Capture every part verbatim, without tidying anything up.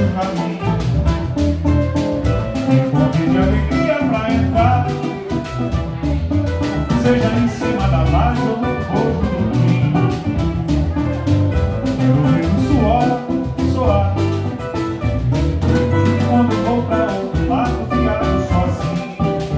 seu caminho. Me convide alegria pra entrar, seja em cima da laje ou no corpo do vinho. Quero ver o suor soar quando vou pra outro lado, viajo sozinho.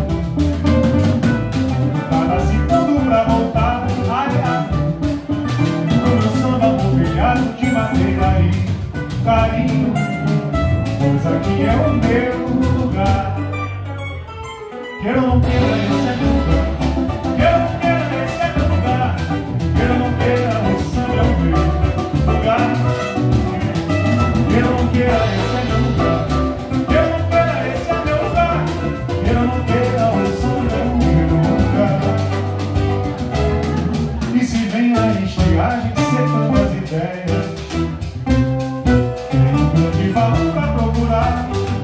Cada segundo pra voltar, ai, ai, no meu samba mobiliado de madeira e carinho, pois aqui é o meu lugar. Quero ou não queira, esse é meu lugar. Quero ou não queira, esse é meu lugar. Quero ou não queira, o samba é o meu lugar. Quero ou não queira, esse é meu lugar. Quero ou não queira, esse é meu lugar. Quero ou não queira, o samba é o meu lugar. E se vem a estiagem secando as ideias, tem um grande valor pra procurar.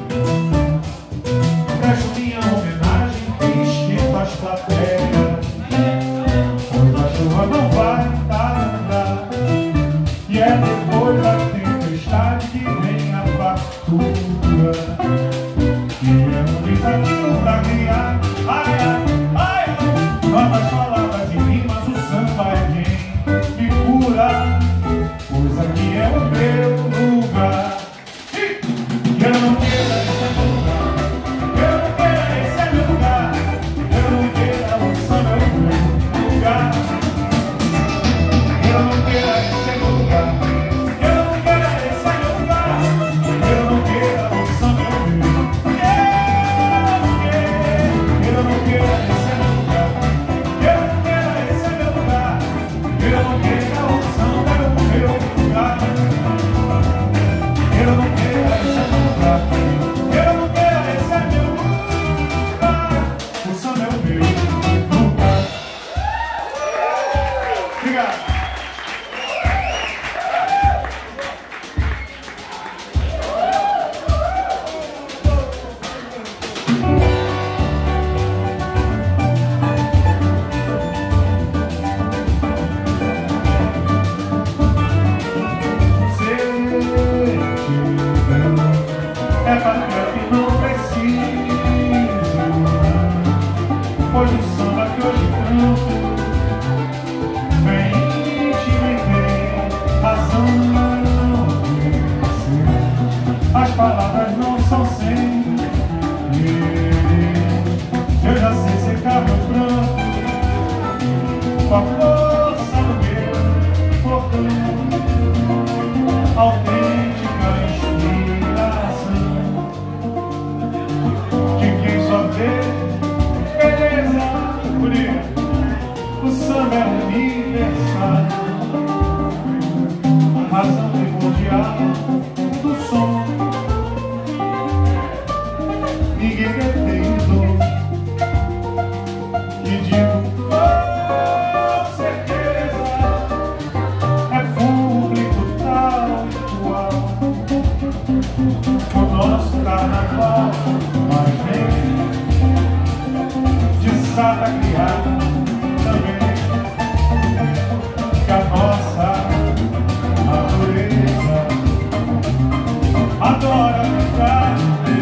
Presto minha homenagem e esquento as plateias, pois a chuva não vai tardar. E é depois da tempestade que vem a fartura, que é um desafio pra criar. Ai, ai, ai, ai, novas palavras e rimas, o samba é quem me cura, pois aqui é o meu lugar. Quero ou não queira, esse é meu lugar. Quero ou não queira, esse é meu lugar. Quero ou não queira, o samba é o meu lugar. Quero ou não queira, esse é meu lugar. Quero ou não queira, esse é meu lugar. Quero ou não queira, o samba é o meu. Quero ou não queira, esse é meu lugar. Quero ou não queira, esse é meu lugar. Quero ou não queira, o samba é o meu lugar. Quero ou não queira, esse é meu lugar. Quero ou não queira, esse é meu lugar. O samba é o meu lugar. Obrigado. É papel que não preciso, pois o samba que hoje canto vem te me tem razão. As palavras não são sem, eu já sei secar meu pranto com a força do meu portão, autêntica inspiração de quem só vê beleza bonita. O samba é universal, razão primordial do som. Ninguém detém dor e digo com certeza, é público tal e qual o nosso carnaval. Mas vem desata criar também que a nossa natureza adora ficar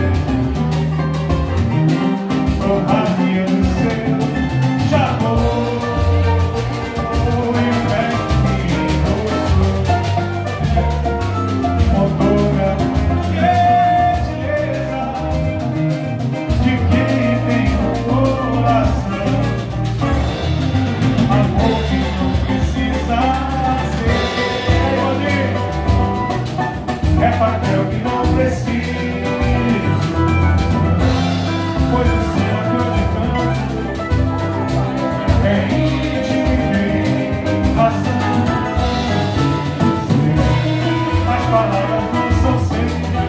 torraria do seu jarro e veste rosto motora gentileza de quem tem um coração, amor que não precisa ser poder, é papel que não precisa, pois o céu que eu te canto é íntimo e tem razão. As palavras não são sempre,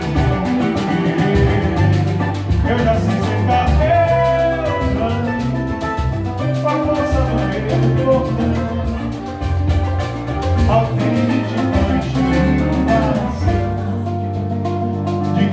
eu já sei secar meu plano com a força do meu portão, autêntica inspiração de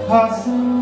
razão.